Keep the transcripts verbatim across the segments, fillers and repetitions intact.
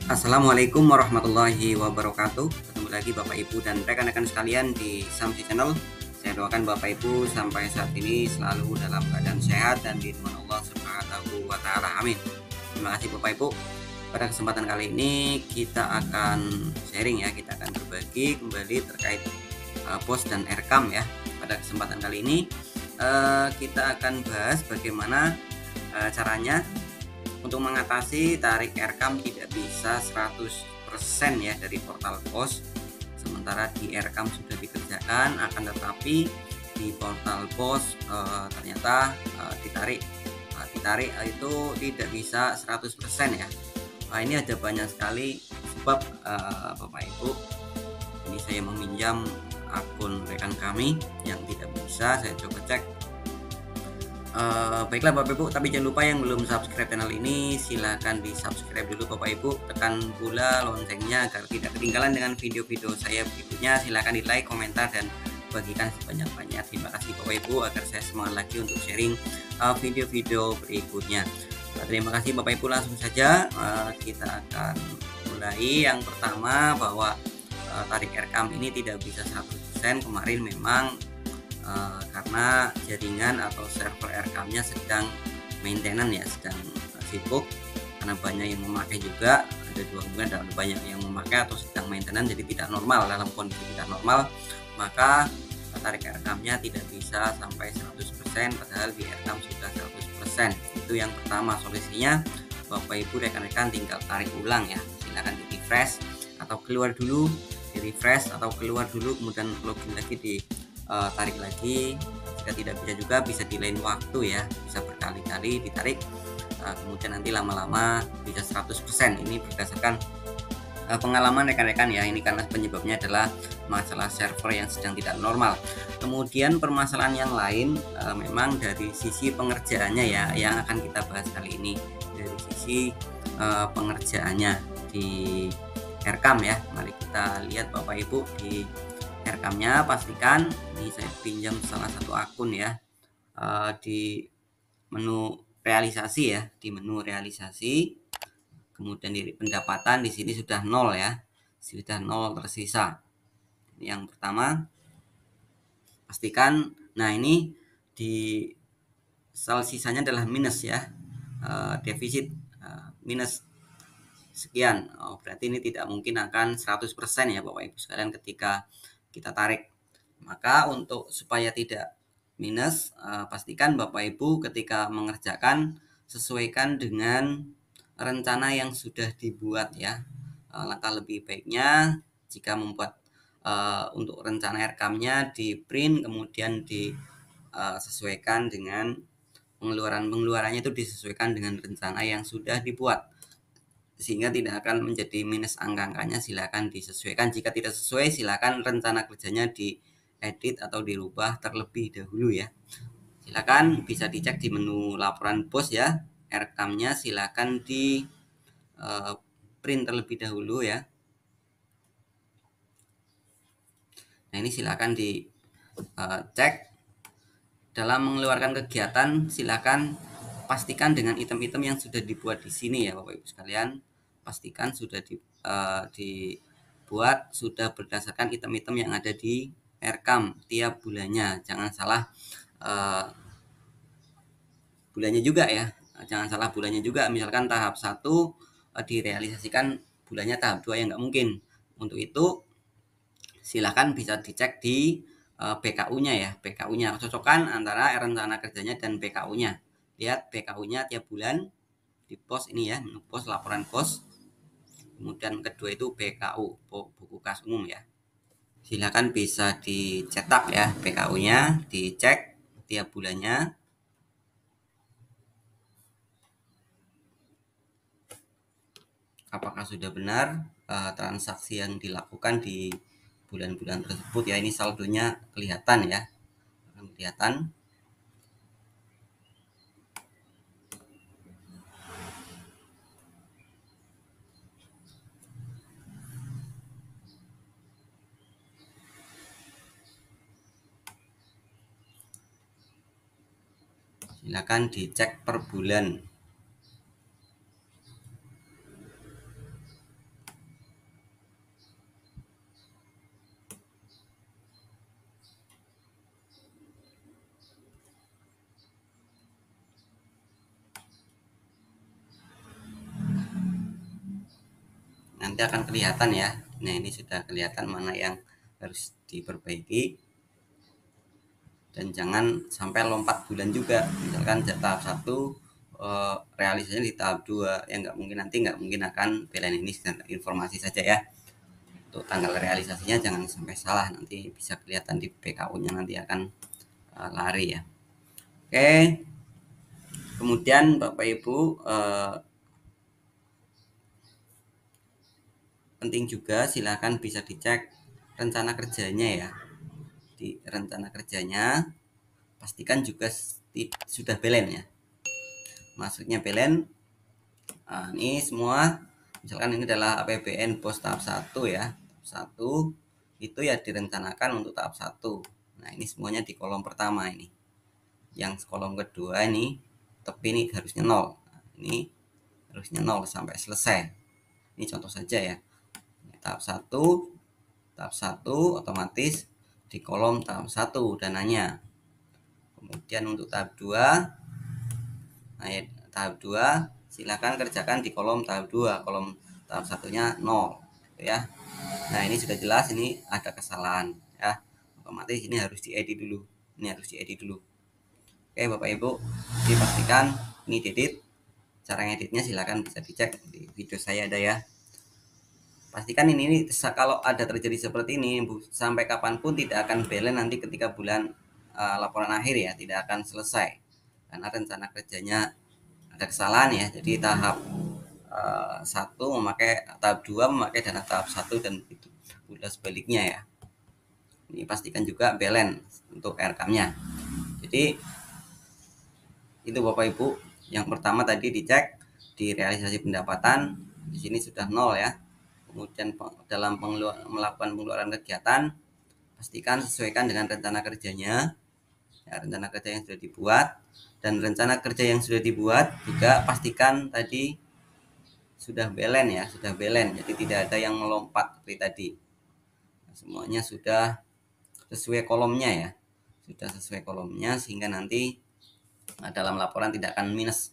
Assalamualaikum warahmatullahi wabarakatuh. Ketemu lagi Bapak Ibu dan rekan-rekan sekalian di Samsi Channel. Saya doakan Bapak Ibu sampai saat ini selalu dalam keadaan sehat dan dirahmati Allah Subhanahu wa taala. Amin. Terima kasih Bapak Ibu. Pada kesempatan kali ini kita akan sharing ya, kita akan berbagi kembali terkait uh, pos dan earcam ya. Pada kesempatan kali ini uh, kita akan bahas bagaimana uh, caranya untuk mengatasi tarik earcam tidak bisa seratus persen ya dari portal pos, sementara di earcam sudah dikerjakan, akan tetapi di portal pos e, ternyata e, ditarik e, ditarik itu tidak bisa seratus persen ya. Nah, ini ada banyak sekali sebab e, Bapak Ibu. Ini saya meminjam akun rekan kami yang tidak bisa, saya coba cek. Uh, baiklah Bapak Ibu, tapi jangan lupa yang belum subscribe channel ini silahkan di subscribe dulu Bapak Ibu, tekan pula loncengnya agar tidak ketinggalan dengan video-video saya berikutnya. Silahkan di like, komentar, dan bagikan sebanyak-banyak. Terima kasih Bapak Ibu agar saya semangat lagi untuk sharing uh, video-video berikutnya. Nah, terima kasih Bapak Ibu, langsung saja uh, kita akan mulai. Yang pertama bahwa uh, tarik earcam ini tidak bisa seratus persen. Kemarin memang Uh, karena jaringan atau server earcamnya sedang maintenance ya, sedang uh, sibuk karena banyak yang memakai juga, ada dua hubungan, ada banyak yang memakai atau sedang maintenance, jadi tidak normal. Dalam kondisi tidak normal maka uh, tarik earcamnya tidak bisa sampai seratus persen, padahal di earcam sudah seratus persen. Itu yang pertama solusinya. Bapak Ibu rekan-rekan tinggal tarik ulang ya, silakan di refresh atau keluar dulu, di refresh atau keluar dulu, kemudian login lagi, di Uh, tarik lagi. Jika tidak bisa juga bisa di lain waktu ya, bisa berkali-kali ditarik, uh, kemudian nanti lama-lama bisa seratus persen. Ini berdasarkan uh, pengalaman rekan-rekan ya, ini karena penyebabnya adalah masalah server yang sedang tidak normal. Kemudian permasalahan yang lain uh, memang dari sisi pengerjaannya ya, yang akan kita bahas kali ini dari sisi uh, pengerjaannya di earcam ya. Mari kita lihat Bapak Ibu di earcamnya. Pastikan ini saya pinjam salah satu akun ya, uh, di menu realisasi ya, di menu realisasi, kemudian di pendapatan di sini sudah nol ya, sudah nol tersisa. Ini yang pertama, pastikan. Nah ini di sel sisanya adalah minus ya, uh, defisit uh, minus sekian. Oh, berarti ini tidak mungkin akan seratus persen ya Bapak Ibu sekalian ketika kita tarik. Maka untuk supaya tidak minus, uh, pastikan Bapak Ibu ketika mengerjakan sesuaikan dengan rencana yang sudah dibuat ya. Uh, langkah lebih baiknya jika membuat uh, untuk rencana earcamnya di print, kemudian disesuaikan uh, dengan pengeluaran pengeluarannya itu disesuaikan dengan rencana yang sudah dibuat, sehingga tidak akan menjadi minus angka-angkanya. Silakan disesuaikan, jika tidak sesuai silakan rencana kerjanya diedit atau dirubah terlebih dahulu ya. Silakan bisa dicek di menu laporan bos ya, earcamnya silakan di uh, print terlebih dahulu ya. Nah ini silakan di uh, cek dalam mengeluarkan kegiatan. Silakan pastikan dengan item-item yang sudah dibuat di sini ya Bapak Ibu sekalian, pastikan sudah di, uh, dibuat sudah berdasarkan item-item yang ada di earcam tiap bulannya. Jangan salah uh, bulannya juga ya, jangan salah bulannya juga. Misalkan tahap satu uh, direalisasikan bulannya tahap dua, yang nggak mungkin. Untuk itu silahkan bisa dicek di uh, B K U-nya ya, B K U-nya, cocokkan antara rencana kerjanya dan B K U-nya. Lihat B K U-nya tiap bulan di pos ini ya, menu pos, laporan pos. Kemudian kedua itu B K U, buku kas umum ya. Silakan bisa dicetak ya B K U-nya, dicek tiap bulannya. Apakah sudah benar uh, transaksi yang dilakukan di bulan-bulan tersebut ya. Ini saldonya kelihatan ya, akan kelihatan. Silakan dicek per bulan. nanti akan kelihatan ya. Nah, ini sudah kelihatan mana yang harus diperbaiki, dan jangan sampai lompat bulan juga. Misalkan tahap satu eh, realisasinya di tahap dua, ya nggak mungkin, nanti nggak mungkin akan belen. Ini informasi saja ya, untuk tanggal realisasinya jangan sampai salah, nanti bisa kelihatan di P K U-nya, nanti akan uh, lari ya. Oke, kemudian Bapak Ibu, uh, penting juga silakan bisa dicek rencana kerjanya ya. Di rencana kerjanya pastikan juga sudah belen ya. Maksudnya belen, uh, ini semua, misalkan ini adalah A P B N pos tahap satu ya. Satu itu ya direncanakan untuk tahap satu. Nah, ini semuanya di kolom pertama ini. Yang kolom kedua ini tepi ini harusnya nol. Nah, ini harusnya nol sampai selesai. Ini contoh saja ya. Tahap satu, tahap satu otomatis di kolom tahap satu dananya. Kemudian untuk tahap dua, nah ya, tahap dua silakan kerjakan di kolom tahap dua. Kolom tahap satunya nol ya. Nah, ini sudah jelas ini ada kesalahan ya. Otomatis ini harus diedit dulu. Ini harus diedit dulu. Oke Bapak Ibu, dipastikan ini diedit. Cara ngeditnya silakan bisa dicek di video saya ada ya. Pastikan ini, ini kalau ada terjadi seperti ini sampai kapanpun tidak akan belen nanti ketika bulan uh, laporan akhir ya, tidak akan selesai karena rencana kerjanya ada kesalahan ya. Jadi tahap uh, satu memakai, tahap dua memakai dana tahap satu, dan itu udah sebaliknya ya. Ini pastikan juga belen untuk R K M-nya. Jadi itu Bapak Ibu, yang pertama tadi dicek di realisasi pendapatan, di sini sudah nol ya. Kemudian dalam pengeluar, melakukan pengeluaran kegiatan, pastikan sesuaikan dengan rencana kerjanya ya, rencana kerja yang sudah dibuat. Dan rencana kerja yang sudah dibuat juga pastikan tadi sudah belen ya, sudah belen, jadi tidak ada yang melompat seperti tadi. Semuanya sudah sesuai kolomnya ya, sudah sesuai kolomnya, sehingga nanti dalam laporan tidak akan minus.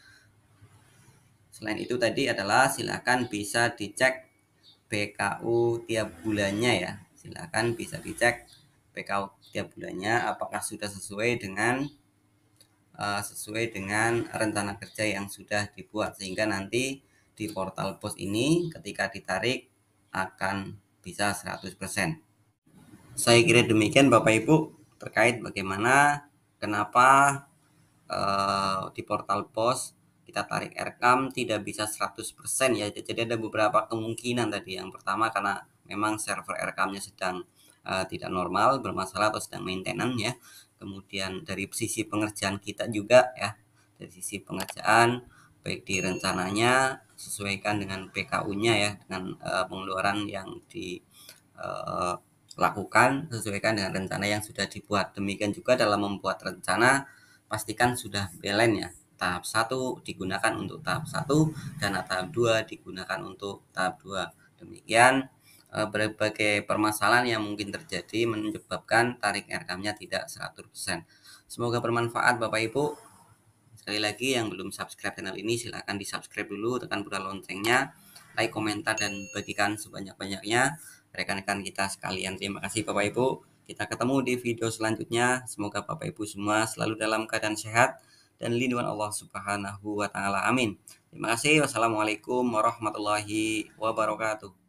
Selain itu tadi adalah silakan bisa dicek P K U tiap bulannya ya. Silakan bisa dicek P K U tiap bulannya apakah sudah sesuai dengan uh, sesuai dengan rencana kerja yang sudah dibuat, sehingga nanti di portal pos ini ketika ditarik akan bisa seratus persen. Saya kira demikian Bapak Ibu terkait bagaimana kenapa uh, di portal pos kita tarik R K M tidak bisa seratus persen ya. Jadi ada beberapa kemungkinan tadi. Yang pertama karena memang server R K M-nya sedang uh, tidak normal, bermasalah atau sedang maintenance ya. Kemudian dari sisi pengerjaan kita juga ya, dari sisi pengerjaan baik di rencananya sesuaikan dengan P K U-nya ya, dengan uh, pengeluaran yang dilakukan uh, sesuaikan dengan rencana yang sudah dibuat. Demikian juga dalam membuat rencana pastikan sudah belen ya. Tahap satu digunakan untuk tahap satu, dana tahap dua digunakan untuk tahap dua. Demikian berbagai permasalahan yang mungkin terjadi menyebabkan tarik R K M-nya tidak seratus persen. Semoga bermanfaat Bapak Ibu. Sekali lagi yang belum subscribe channel ini silahkan di subscribe dulu, tekan tombol loncengnya, like, komentar, dan bagikan sebanyak-banyaknya rekan-rekan kita sekalian. Terima kasih Bapak Ibu. Kita ketemu di video selanjutnya. Semoga Bapak Ibu semua selalu dalam keadaan sehat dan lindungan Allah Subhanahu wa Ta'ala. Amin. Terima kasih. Wassalamualaikum warahmatullahi wabarakatuh.